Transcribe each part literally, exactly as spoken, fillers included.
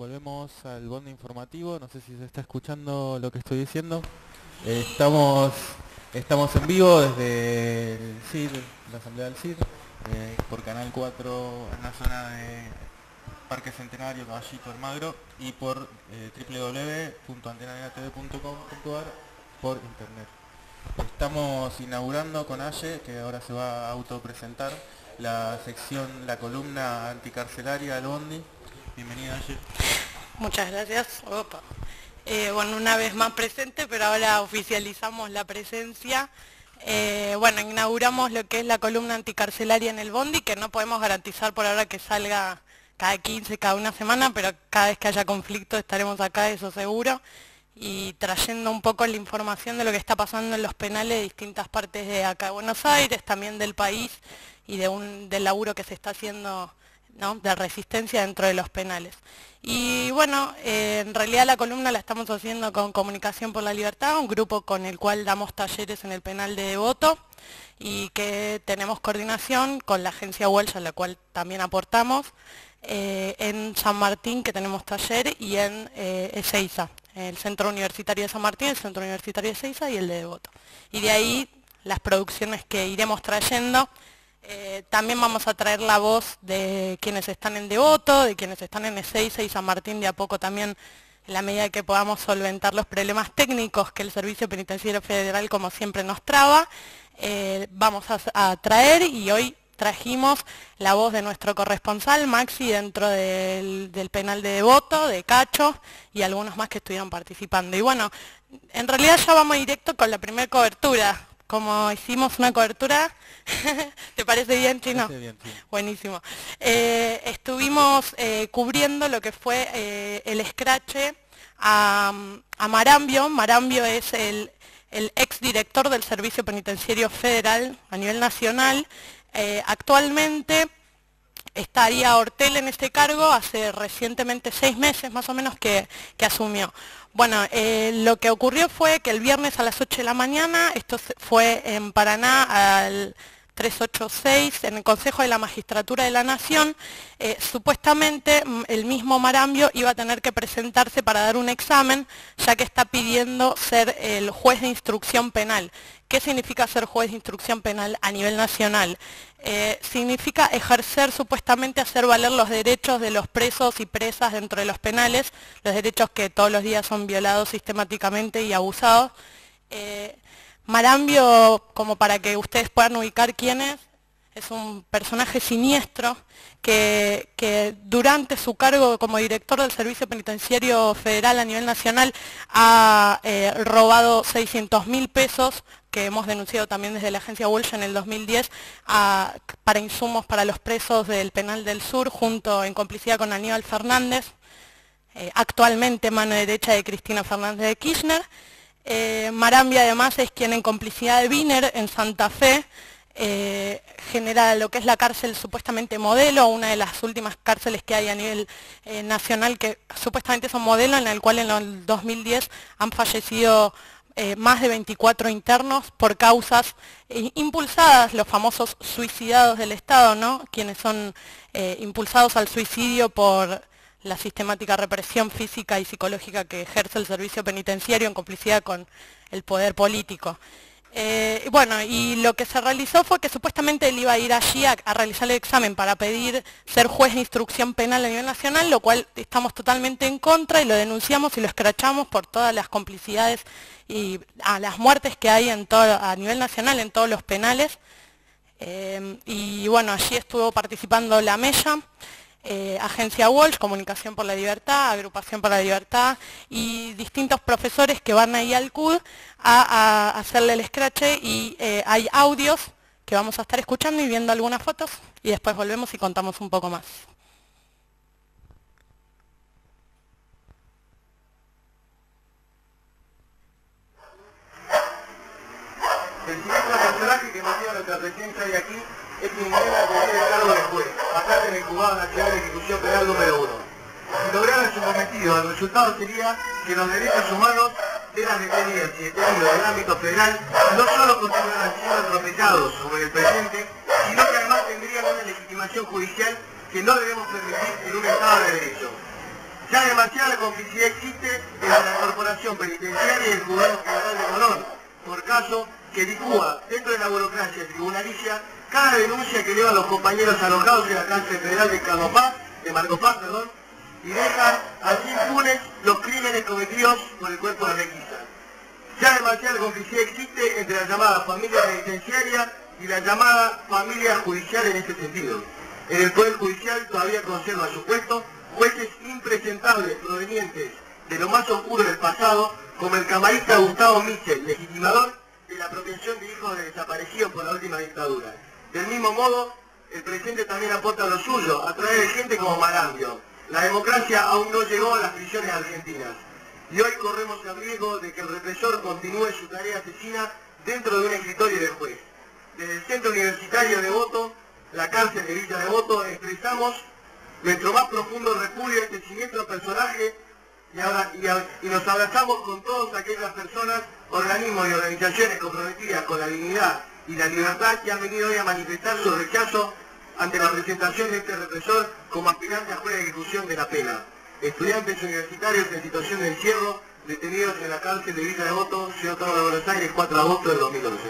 volvemos al bondi informativo. No sé si se está escuchando lo que estoy diciendo. Eh, estamos, estamos en vivo desde el C I D, la Asamblea del C I D, eh, por Canal cuatro en la zona de Parque Centenario, Caballito, Almagro, y por eh, w w w punto antena nena t v punto com punto a r por internet. Estamos inaugurando con Aye, que ahora se va a autopresentar, la sección, la columna anticarcelaria del bondi. Bienvenida, Aye. Muchas gracias. Opa. Eh, bueno, una vez más presente, pero ahora oficializamos la presencia. Eh, bueno, inauguramos lo que es la columna anticarcelaria en el bondi, que no podemos garantizar por ahora que salga cada quince, cada una semana, pero cada vez que haya conflicto estaremos acá, eso seguro, y trayendo un poco la información de lo que está pasando en los penales de distintas partes de acá de Buenos Aires, también del país, y de un, del laburo que se está haciendo, ¿no?, de resistencia dentro de los penales. Y bueno, eh, en realidad la columna la estamos haciendo con Comunicación por la Libertad, un grupo con el cual damos talleres en el penal de Devoto, y que tenemos coordinación con la agencia Walsh, a la cual también aportamos, eh, en San Martín, que tenemos taller, y en eh, Ezeiza, el Centro Universitario de San Martín, el Centro Universitario de Ezeiza y el de Devoto. Y de ahí las producciones que iremos trayendo. Eh, también vamos a traer la voz de quienes están en Devoto, de quienes están en Ezeiza y San Martín, de a poco también, en la medida que podamos solventar los problemas técnicos que el Servicio Penitenciario Federal, como siempre, nos traba. Eh, vamos a, a traer, y hoy trajimos la voz de nuestro corresponsal, Maxi, dentro del, del penal de Devoto, de Cacho, y algunos más que estuvieron participando. Y bueno, en realidad ya vamos directo con la primera cobertura. Como hicimos una cobertura, ¿te parece bien, Chino? Parece bien, sí. Buenísimo. Eh, estuvimos eh, cubriendo lo que fue eh, el escrache a, a Marambio. Marambio es el, el exdirector del Servicio Penitenciario Federal a nivel nacional. Eh, actualmente estaría Ortel en este cargo, hace recientemente seis meses más o menos que, que asumió. Bueno, eh, lo que ocurrió fue que el viernes a las ocho de la mañana, esto fue en Paraná al trescientos ochenta y seis, en el Consejo de la Magistratura de la Nación, eh, supuestamente el mismo Marambio iba a tener que presentarse para dar un examen, ya que está pidiendo ser el juez de instrucción penal. ¿Qué significa ser juez de instrucción penal a nivel nacional? Eh, significa ejercer, supuestamente, hacer valer los derechos de los presos y presas dentro de los penales, los derechos que todos los días son violados sistemáticamente y abusados. Eh, Marambio, como para que ustedes puedan ubicar quién es, es un personaje siniestro que, que durante su cargo como director del Servicio Penitenciario Federal a nivel nacional ha eh, robado seiscientos mil pesos, que hemos denunciado también desde la agencia Walsh en el dos mil diez, a, para insumos para los presos del Penal del Sur, junto en complicidad con Aníbal Fernández, eh, actualmente mano derecha de Cristina Fernández de Kirchner. Eh, Marambio además es quien en complicidad de Wiener en Santa Fe eh, genera lo que es la cárcel supuestamente modelo, una de las últimas cárceles que hay a nivel eh, nacional que supuestamente son modelo, en el cual en el dos mil diez han fallecido eh, más de veinticuatro internos por causas eh, impulsadas, los famosos suicidados del Estado, ¿no?, quienes son eh, impulsados al suicidio por la sistemática represión física y psicológica que ejerce el servicio penitenciario en complicidad con el poder político. Eh, bueno, y lo que se realizó fue que supuestamente él iba a ir allí a, a realizar el examen para pedir ser juez de instrucción penal a nivel nacional, lo cual estamos totalmente en contra y lo denunciamos y lo escrachamos por todas las complicidades y a las muertes que hay en todo, a nivel nacional en todos los penales. Eh, y bueno, allí estuvo participando la Mella, Eh, Agencia Walsh, Comunicación por la Libertad, Agrupación por la Libertad y distintos profesores que van ahí al C U D a, a hacerle el escrache, y eh, hay audios que vamos a estar escuchando y viendo algunas fotos, y después volvemos y contamos un poco más. El siguiente personaje que motiva nuestra presencia hoy aquí es quien debe tener el cargo de juez, pasar en el Juzgado Nacional de Ejecución Penal número uno. Si lograran su cometido, el resultado sería que los derechos humanos de las detenidas y detenidos del ámbito federal no solo continuarán siendo atropellados como en el presente, sino que además tendrían una legitimación judicial que no debemos permitir en un Estado de Derecho. Ya demasiada complicidad existe entre la corporación penitenciaria y el juzgado general de Colón, por caso que licúa dentro de la burocracia tribunalicia cada denuncia que llevan los compañeros alojados en la cárcel federal de Carnopaz, de Marcopaz, perdón, y dejan así impunes los crímenes cometidos por el cuerpo de requisa. Ya demasiada complicidad existe entre la llamada familia penitenciaria y la llamada familia judicial en este sentido. En el Poder Judicial todavía conserva su puesto jueces impresentables provenientes de lo más oscuro del pasado, como el camarista Gustavo Michel, legitimador de la apropiación de hijos de desaparecidos por la última dictadura. Del mismo modo, el presente también aporta lo suyo, a través de gente como Marambio. La democracia aún no llegó a las prisiones argentinas. Y hoy corremos el riesgo de que el represor continúe su tarea asesina dentro de un escritorio de juez. Desde el Centro Universitario de Devoto, la cárcel de Villa Devoto, expresamos nuestro más profundo repudio a este siniestro personaje y, ahora, y, a, y nos abrazamos con todas aquellas personas, organismos y organizaciones comprometidas con la dignidad y la libertad que han venido hoy a manifestar su rechazo ante la presentación de este represor como aspirante a juez de ejecución de la pena. Estudiantes universitarios en situación de encierro, detenidos en la cárcel de Villa Devoto, Ciudad Autónoma de Buenos Aires, cuatro de agosto del dos mil once.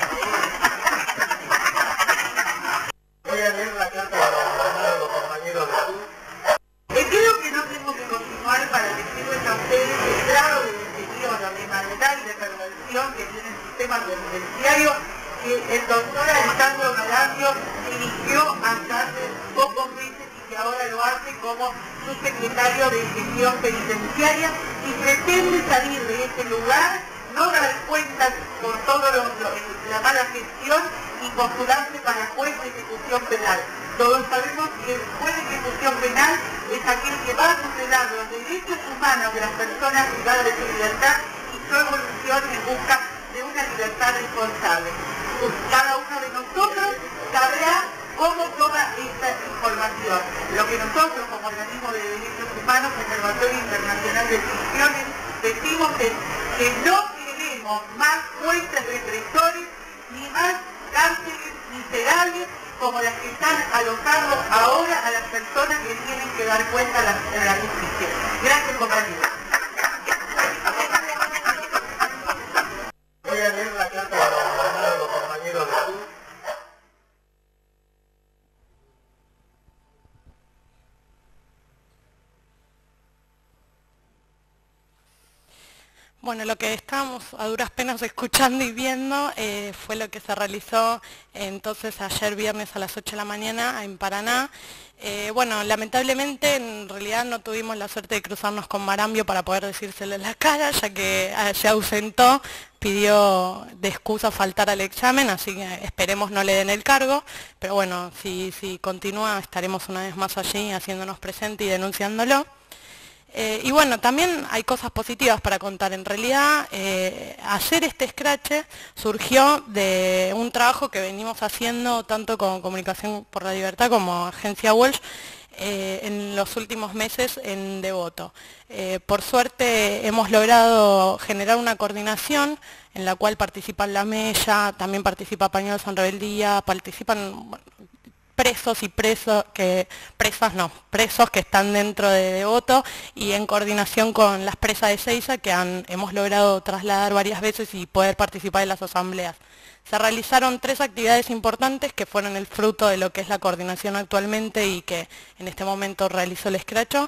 Voy a leer la carta que nos mandaron los compañeros de Sur. Eh, creo que no tengo que continuar para decirles a ustedes el grado de deterioro, de maldad y de perversión que tiene el sistema penitenciario que el doctor Alejandro Marambio dirigió hasta hace pocos meses y que ahora lo hace como subsecretario de Gestión Penitenciaria y pretende salir de este lugar, no dar cuentas por toda la mala gestión y postularse para juez de ejecución penal. Todos sabemos que el juez de ejecución penal es aquel que va a tutelar los derechos humanos de las personas privadas de su libertad y su evolución en busca de una libertad responsable. Cada uno de nosotros sabrá cómo toma esta información. Lo que nosotros como organismo de derechos humanos, Observatorio Internacional de Prisiones, decimos es que no queremos más jueces represores ni más cárceles miserables como las que están alojando ahora a las personas que tienen que dar cuenta a la, a la justicia. Gracias, compañeros. Voy a leer la carta que nos mandaron los compañeros de Sur. Bueno, lo que estábamos a duras penas escuchando y viendo eh, fue lo que se realizó entonces ayer viernes a las ocho de la mañana en Paraná. Eh, bueno, lamentablemente en realidad no tuvimos la suerte de cruzarnos con Marambio para poder decírselo en la cara, ya que eh, se ausentó, pidió de excusa faltar al examen, así que esperemos no le den el cargo, pero bueno, si, si continúa estaremos una vez más allí haciéndonos presente y denunciándolo. Eh, y bueno, también hay cosas positivas para contar. En realidad, eh, hacer este escrache surgió de un trabajo que venimos haciendo tanto con Comunicación por la Libertad como Agencia Walsh eh, en los últimos meses en Devoto. Eh, por suerte hemos logrado generar una coordinación en la cual participan la Mella, también participa Pañuelos en Rebeldía, participan... Bueno, presos y presos, que presas no, presos que están dentro de Devoto y en coordinación con las presas de Seiza que han, hemos logrado trasladar varias veces y poder participar en las asambleas. Se realizaron tres actividades importantes que fueron el fruto de lo que es la coordinación actualmente y que en este momento realizó el escracho,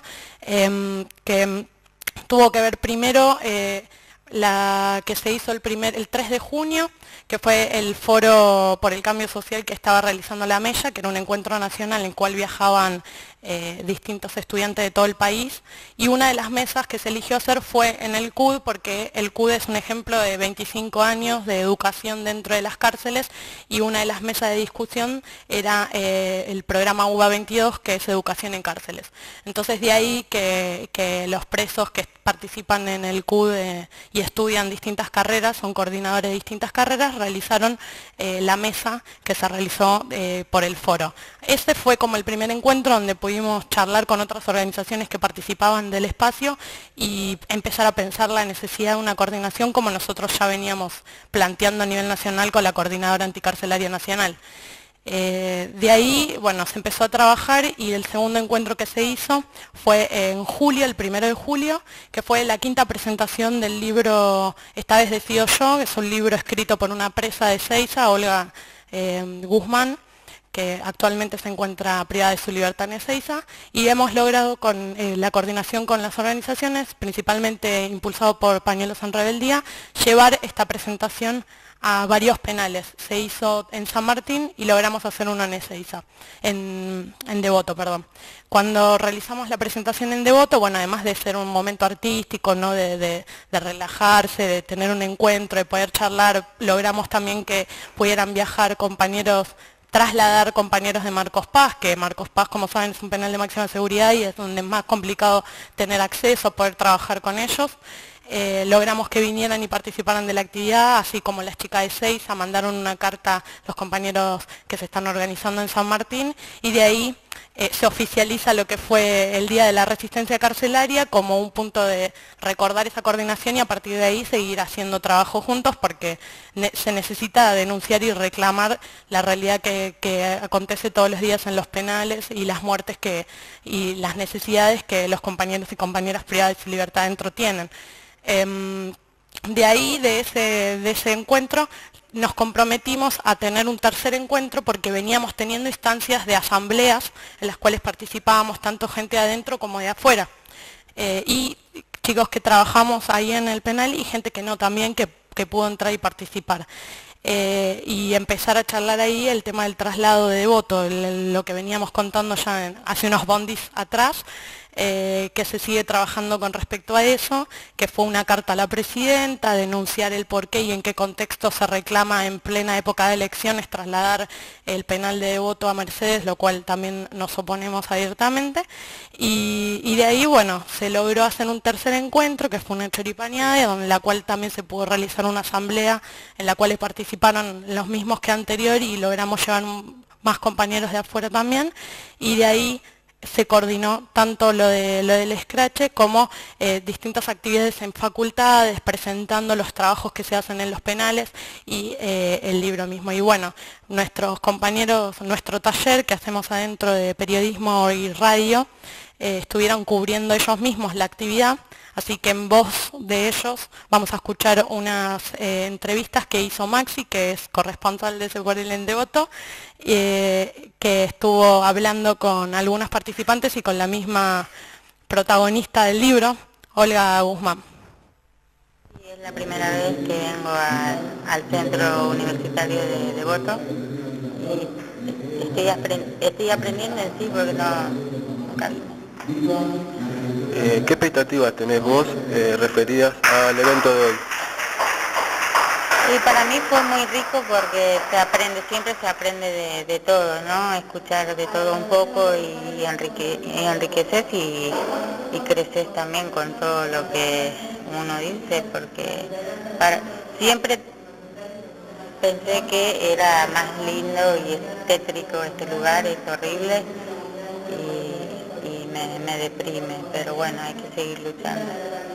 eh, que tuvo que ver primero eh, la que se hizo el, primer, el tres de junio, que fue el foro por el cambio social que estaba realizando la Mella, que era un encuentro nacional en el cual viajaban eh, distintos estudiantes de todo el país, y una de las mesas que se eligió hacer fue en el C U D, porque el C U D es un ejemplo de veinticinco años de educación dentro de las cárceles, y una de las mesas de discusión era eh, el programa U B A veintidós, que es educación en cárceles. Entonces de ahí que, que los presos que participan en el C U D eh, y estudian distintas carreras, son coordinadores de distintas carreras, realizaron eh, la mesa que se realizó eh, por el foro. Este fue como el primer encuentro donde pudimos charlar con otras organizaciones que participaban del espacio y empezar a pensar la necesidad de una coordinación como nosotros ya veníamos planteando a nivel nacional con la Coordinadora Anticarcelaria Nacional. Eh, de ahí, bueno, se empezó a trabajar y el segundo encuentro que se hizo fue en julio, el primero de julio, que fue la quinta presentación del libro Esta vez decido yo, que es un libro escrito por una presa de Ezeiza, Olga eh, Guzmán, que actualmente se encuentra privada de su libertad en Ezeiza, y hemos logrado con eh, la coordinación con las organizaciones, principalmente impulsado por Pañuelos en Rebeldía, llevar esta presentación a varios penales. Se hizo en San Martín y logramos hacer uno en Ezeiza, en, en Devoto, perdón. Cuando realizamos la presentación en Devoto, bueno, además de ser un momento artístico, ¿no? de, de, de relajarse, de tener un encuentro, de poder charlar, logramos también que pudieran viajar compañeros, trasladar compañeros de Marcos Paz, que Marcos Paz, como saben, es un penal de máxima seguridad y es donde es más complicado tener acceso, poder trabajar con ellos. Eh, logramos que vinieran y participaran de la actividad, así como las chicas de Ezeiza mandaron una carta a los compañeros que se están organizando en San Martín, y de ahí eh, se oficializa lo que fue el Día de la Resistencia Carcelaria como un punto de recordar esa coordinación y a partir de ahí seguir haciendo trabajo juntos, porque ne se necesita denunciar y reclamar la realidad que, que acontece todos los días en los penales y las muertes que, y las necesidades que los compañeros y compañeras privadas de su libertad dentro tienen. De ahí, de ese, de ese encuentro, nos comprometimos a tener un tercer encuentro porque veníamos teniendo instancias de asambleas en las cuales participábamos tanto gente de adentro como de afuera. Eh, y chicos que trabajamos ahí en el penal y gente que no también, que, que pudo entrar y participar. Eh, y empezar a charlar ahí el tema del traslado de Devoto, el, lo que veníamos contando ya en, hace unos bondis atrás, eh, que se sigue trabajando con respecto a eso, que fue una carta a la presidenta, denunciar el porqué y en qué contexto se reclama en plena época de elecciones trasladar el penal de Devoto a Mercedes, lo cual también nos oponemos abiertamente, y, y de ahí, bueno, se logró hacer un tercer encuentro, que fue una choripaneada, en la cual también se pudo realizar una asamblea, en la cual participaron los mismos que anterior y logramos llevar más compañeros de afuera también, y de ahí se coordinó tanto lo, de, lo del escrache como eh, distintas actividades en facultades, presentando los trabajos que se hacen en los penales y eh, el libro mismo. Y bueno, nuestros compañeros, nuestro taller que hacemos adentro de periodismo y radio, eh, estuvieron cubriendo ellos mismos la actividad, así que en voz de ellos vamos a escuchar unas eh, entrevistas que hizo Maxi, que es corresponsal de Secuarel en Devoto, eh, que estuvo hablando con algunos participantes y con la misma protagonista del libro, Olga Guzmán. Y es la primera vez que vengo a, al centro universitario de Devoto y estoy, aprend estoy aprendiendo en sí porque no, nunca vine. Eh, ¿Qué expectativas tenés vos eh, referidas al evento de hoy? Y para mí fue muy rico porque se aprende, siempre se aprende de, de todo, ¿no? Escuchar de todo un poco y, enrique, y enriqueces y, y creces también con todo lo que uno dice, porque para, siempre pensé que era más lindo y estétrico este lugar, es horrible y, y me, me deprime, pero bueno, hay que seguir luchando.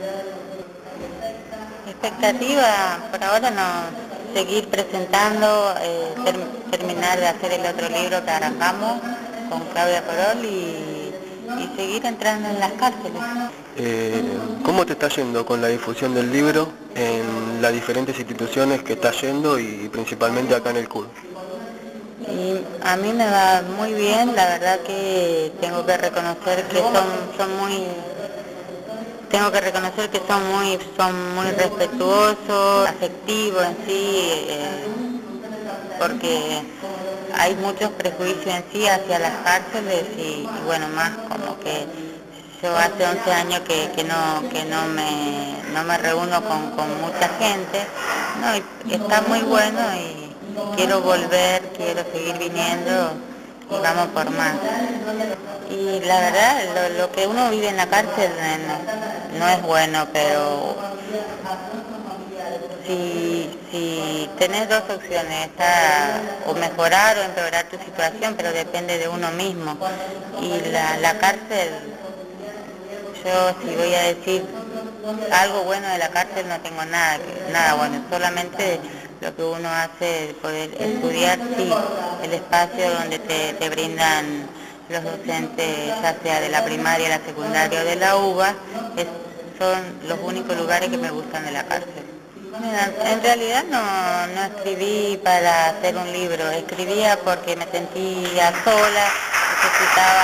Expectativa, por ahora no, seguir presentando, eh, ter, terminar de hacer el otro libro que arrancamos con Claudia Corol y, y seguir entrando en las cárceles. Eh, ¿Cómo te está yendo con la difusión del libro en las diferentes instituciones que está yendo y principalmente acá en el C U D? Y a mí me va muy bien, la verdad que tengo que reconocer que son, son muy... Tengo que reconocer que son muy, son muy respetuosos, afectivos en sí, eh, porque hay muchos prejuicios en sí hacia las cárceles y, y bueno, más como que yo hace once años que, que, no, que no, me, no me reúno con, con mucha gente, no, y está muy bueno y quiero volver, quiero seguir viniendo y vamos por más. Y la verdad, lo, lo que uno vive en la cárcel no, no es bueno, pero si, si tenés dos opciones, está o mejorar o empeorar tu situación, pero depende de uno mismo. Y la, la cárcel, yo si voy a decir algo bueno de la cárcel no tengo nada, nada bueno, solamente lo que uno hace, poder estudiar, sí, el espacio donde te, te brindan los docentes, ya sea de la primaria, la secundaria o de la U B A, es, son los únicos lugares que me gustan de la cárcel. Mira, en realidad no, no escribí para hacer un libro, escribía porque me sentía sola, necesitaba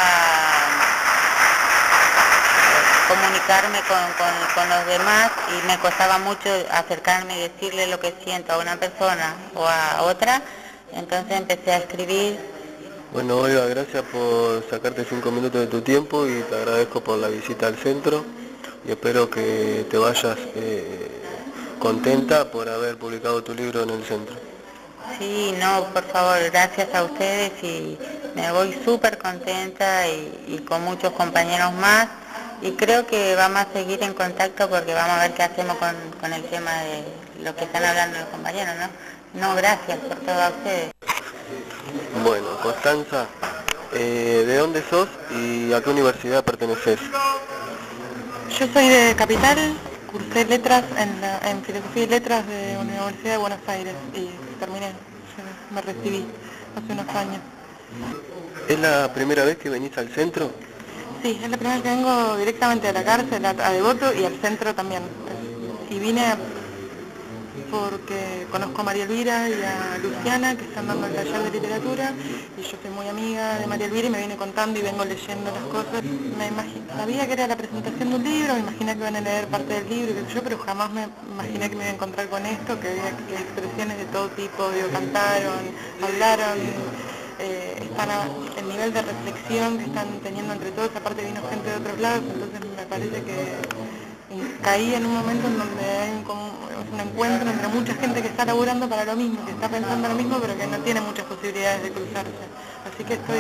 comunicarme con, con, con los demás y me costaba mucho acercarme y decirle lo que siento a una persona o a otra, entonces empecé a escribir. Bueno, Olga, gracias por sacarte cinco minutos de tu tiempo y te agradezco por la visita al centro y espero que te vayas eh, contenta por haber publicado tu libro en el centro. Sí, no, por favor, gracias a ustedes y me voy súper contenta y, y con muchos compañeros más. Y creo que vamos a seguir en contacto porque vamos a ver qué hacemos con, con el tema de lo que están hablando los compañeros, ¿no? No, gracias por todo a ustedes. Bueno, Constanza, eh, ¿de dónde sos y a qué universidad perteneces? Yo soy de Capital, cursé letras en, la, en Filosofía y Letras de la Universidad de Buenos Aires y terminé, yo me recibí hace unos años. ¿Es la primera vez que venís al centro? Sí, es la primera vez que vengo directamente a la cárcel, a, a Devoto y al centro también. Y vine porque conozco a María Elvira y a Luciana, que están dando el taller de literatura, y yo soy muy amiga de María Elvira y me viene contando y vengo leyendo las cosas. Me imagino, sabía que era la presentación de un libro, me imaginé que iban a leer parte del libro, qué sé yo, pero jamás me imaginé que me iba a encontrar con esto, que había que expresiones de todo tipo, digo, cantaron, hablaron. Eh, están a, el nivel de reflexión que están teniendo entre todos, aparte vino gente de otros lados, entonces me parece que caí en un momento en donde hay un, como, un encuentro entre mucha gente que está laburando para lo mismo, que está pensando lo mismo, pero que no tiene muchas posibilidades de cruzarse. Así que estoy,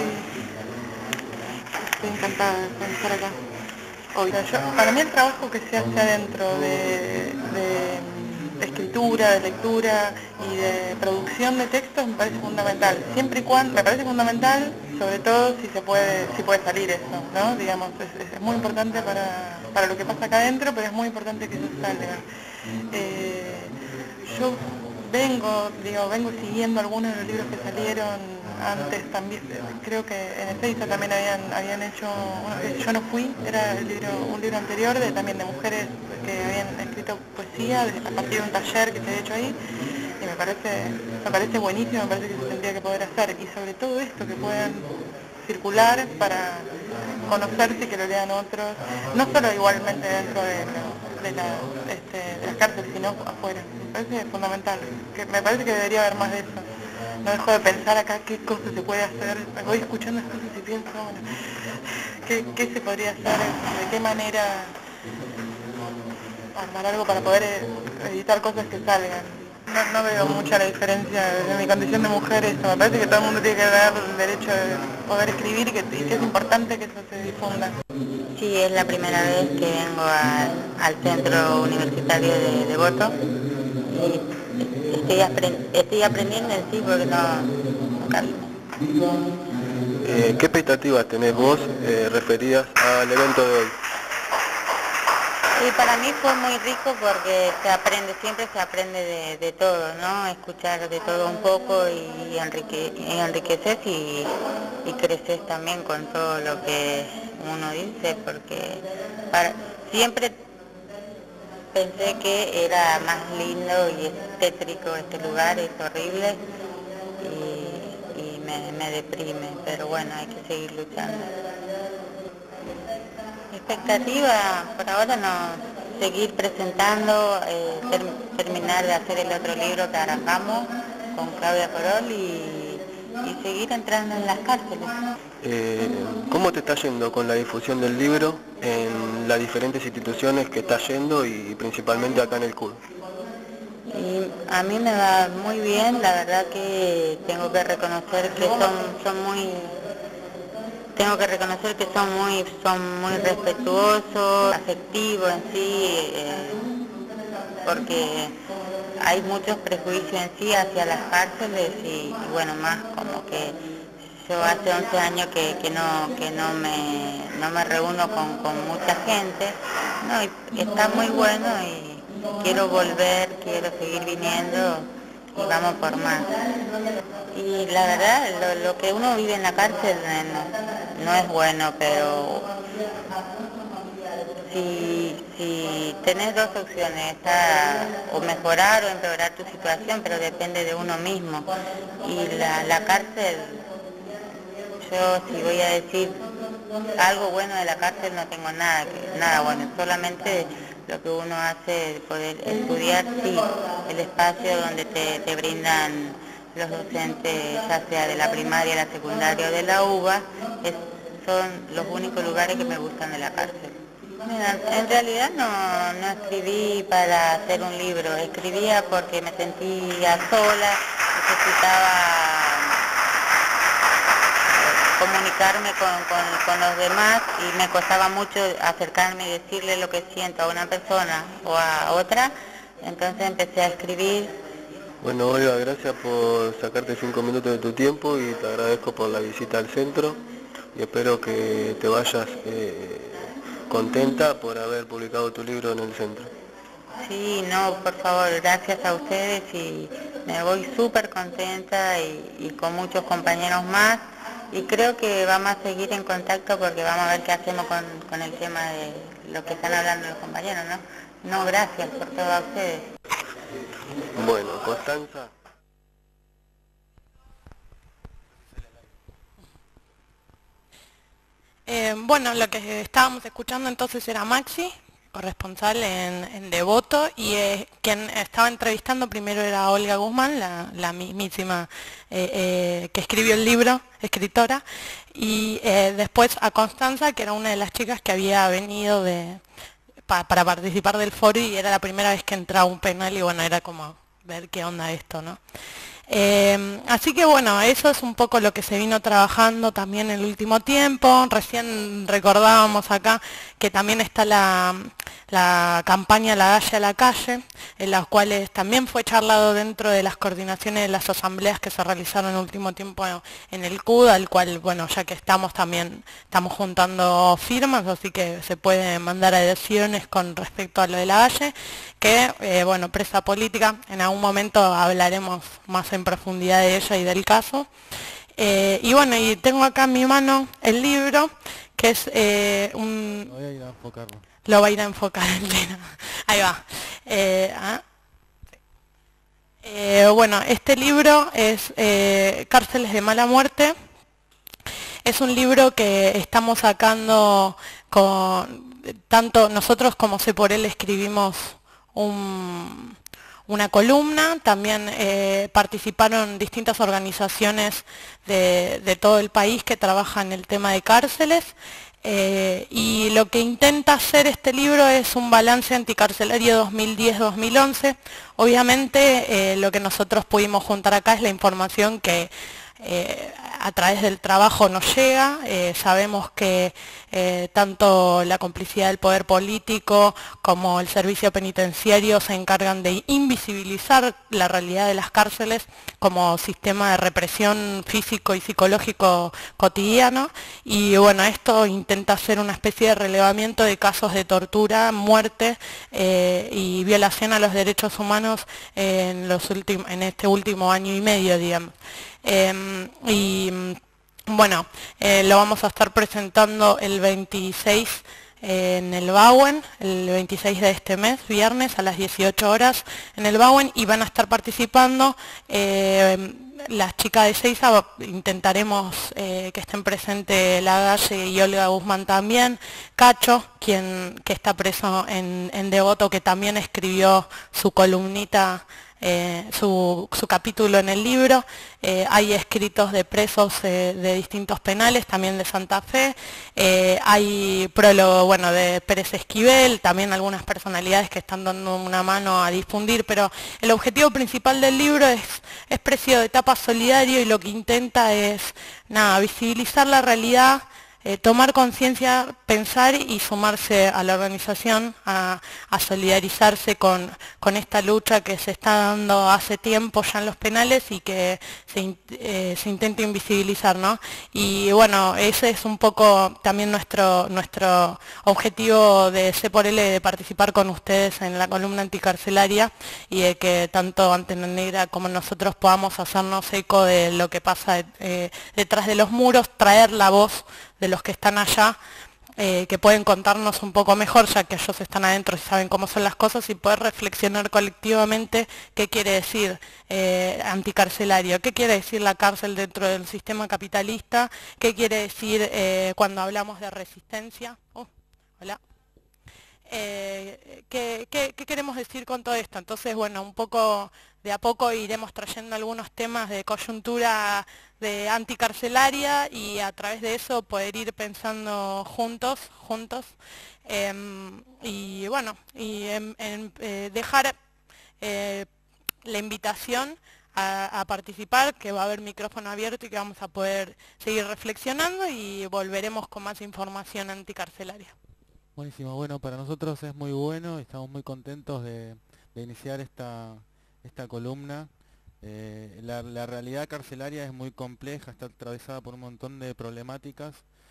estoy encantada de estar acá hoy. Yo, para mí el trabajo que se hace adentro de, de de escritura, de lectura y de producción de textos me parece fundamental, siempre y cuando, me parece fundamental, sobre todo si se puede, si puede salir eso, ¿no? Digamos, es, es muy importante para, para lo que pasa acá adentro, pero es muy importante que eso salga. Eh, yo vengo, digo, vengo siguiendo algunos de los libros que salieron antes también, creo que en Ezeiza también habían, habían hecho, uno que Yo no fui, era el libro, un libro anterior de, también de mujeres que habían escrito poesía a partir de un taller que se había hecho ahí, y me parece, me parece buenísimo, me parece que se tendría que poder hacer, y sobre todo esto, que puedan circular para conocerse y que lo lean otros, no solo igualmente dentro de, de, la, este, de las cárceles, sino afuera. Me parece fundamental, que me parece que debería haber más de eso. No dejo de pensar acá qué cosas se puede hacer, me voy escuchando las cosas y pienso, bueno, qué, qué se podría hacer, de qué manera armar algo para poder editar cosas que salgan. No, no veo mucha la diferencia de mi condición de mujer, eso. Me parece que todo el mundo tiene que dar el derecho de poder escribir y que, y que es importante que eso se difunda. Sí, es la primera vez que vengo a, al centro universitario de Devoto y estoy, aprend estoy aprendiendo en sí porque no, nunca vine. Eh, ¿Qué expectativas tenés vos eh, referidas al evento de hoy? Y para mí fue muy rico porque se aprende, siempre se aprende de, de todo, ¿no? Escuchar de todo un poco y, enrique, y enriqueces y, y creces también con todo lo que uno dice, porque para, siempre pensé que era más lindo y es tétrico este lugar, es horrible y, y me, me deprime, pero bueno, hay que seguir luchando. Expectativa, por ahora no, seguir presentando, eh, ter, terminar de hacer el otro libro que arrancamos con Claudia Corol y, y seguir entrando en las cárceles. Eh, ¿Cómo te está yendo con la difusión del libro en las diferentes instituciones que está yendo y principalmente acá en el C U D? Y a mí me va muy bien, la verdad que tengo que reconocer que son, son muy... Tengo que reconocer que son muy, son muy respetuosos, afectivos en sí, eh, porque hay muchos prejuicios en sí hacia las cárceles y, y bueno, más como que yo hace once años que, que, no, que no, me, no me reúno con, con mucha gente, no, y está muy bueno y quiero volver, quiero seguir viniendo y vamos por más. Y la verdad, lo, lo que uno vive en la cárcel no, no es bueno, pero si, si tenés dos opciones, está o mejorar o empeorar tu situación, pero depende de uno mismo. Y la, la cárcel, yo si voy a decir algo bueno de la cárcel no tengo nada, que, nada bueno, solamente lo que uno hace, poder estudiar, sí, el espacio donde te, te brindan los docentes, ya sea de la primaria, la secundaria o de la U B A, es, son los únicos lugares que me gustan de la cárcel. Mira, en realidad no, no escribí para hacer un libro, escribía porque me sentía sola, necesitaba comunicarme con, con, con los demás y me costaba mucho acercarme y decirle lo que siento a una persona o a otra, entonces empecé a escribir. Bueno, Olga, gracias por sacarte cinco minutos de tu tiempo y te agradezco por la visita al centro y espero que te vayas eh, contenta por haber publicado tu libro en el centro. Sí, no, por favor, gracias a ustedes y me voy súper contenta y, y con muchos compañeros más. Y creo que vamos a seguir en contacto porque vamos a ver qué hacemos con, con el tema de lo que están hablando los compañeros, ¿no? No, gracias por todo a ustedes. Bueno, Constanza. Eh, bueno, lo que estábamos escuchando entonces era Maxi, corresponsal en, en Devoto, y eh, quien estaba entrevistando primero era Olga Guzmán, la, la mismísima eh, eh, que escribió el libro, escritora, y eh, después a Constanza, que era una de las chicas que había venido de, pa, para participar del foro y era la primera vez que entraba a un penal y bueno, era como ver qué onda esto, ¿no? Eh, así que bueno, eso es un poco lo que se vino trabajando también en el último tiempo. Recién recordábamos acá que también está la, la campaña La Dalle a la Calle, en las cuales también fue charlado dentro de las coordinaciones de las asambleas que se realizaron en el último tiempo en el C U D, al cual, bueno, ya que estamos también, estamos juntando firmas, así que se pueden mandar adhesiones con respecto a lo de La Dalle, que, eh, bueno, presa política, en algún momento hablaremos más en profundidad de ella y del caso. Eh, y bueno, y tengo acá en mi mano el libro, que es eh, un... Voy a ir a enfocarlo. Lo va a ir a enfocar en pleno. Ahí va. Eh, ah. eh, bueno, este libro es eh, Cárceles de Mala Muerte. Es un libro que estamos sacando con... Tanto nosotros como Sé por él escribimos un... una columna, también eh, participaron distintas organizaciones de, de todo el país que trabajan en el tema de cárceles, eh, y lo que intenta hacer este libro es un balance anticarcelario dos mil diez dos mil once. Obviamente eh, lo que nosotros pudimos juntar acá es la información que eh, a través del trabajo nos llega. Eh, sabemos que eh, tanto la complicidad del poder político como el servicio penitenciario se encargan de invisibilizar la realidad de las cárceles como sistema de represión físico y psicológico cotidiano, y bueno, esto intenta hacer una especie de relevamiento de casos de tortura, muerte eh, y violación a los derechos humanos en, los en este último año y medio, digamos. Eh, y bueno, eh, lo vamos a estar presentando el veintiséis eh, en el Bauen, el veintiséis de este mes, viernes a las dieciocho horas en el Bauen, y van a estar participando eh, las chicas de Seiza. Intentaremos eh, que estén presentes La Dalle y Olga Guzmán también, Cacho, quien que está preso en, en Devoto, que también escribió su columnita, Eh, su, su capítulo en el libro. Eh, hay escritos de presos eh, de distintos penales, también de Santa Fe. Eh, hay prólogo, bueno, de Pérez Esquivel, también algunas personalidades que están dando una mano a difundir, pero el objetivo principal del libro es, es Precio de Tapa Solidario, y lo que intenta es, nada, visibilizar la realidad, eh, tomar conciencia pensar y sumarse a la organización, a, a solidarizarse con, con esta lucha que se está dando hace tiempo ya en los penales y que se, eh, se intenta invisibilizar, ¿no? Y bueno, ese es un poco también nuestro, nuestro objetivo de C por L, de participar con ustedes en la columna anticarcelaria y de que tanto Antena Negra como nosotros podamos hacernos eco de lo que pasa eh, detrás de los muros, traer la voz de los que están allá, Eh, que pueden contarnos un poco mejor, ya que ellos están adentro y saben cómo son las cosas, y poder reflexionar colectivamente qué quiere decir eh, anticarcelario, qué quiere decir la cárcel dentro del sistema capitalista, qué quiere decir eh, cuando hablamos de resistencia. Oh, hola. Eh, ¿qué, qué, ¿Qué queremos decir con todo esto? Entonces, bueno, un poco de a poco iremos trayendo algunos temas de coyuntura de anticarcelaria y a través de eso poder ir pensando juntos, juntos, eh, y bueno, y en, en, eh, dejar eh, la invitación a, a participar, que va a haber micrófono abierto y que vamos a poder seguir reflexionando y volveremos con más información anticarcelaria. Buenísimo, bueno, para nosotros es muy bueno y estamos muy contentos de, de iniciar esta, esta columna. Eh, la, la realidad carcelaria es muy compleja, está atravesada por un montón de problemáticas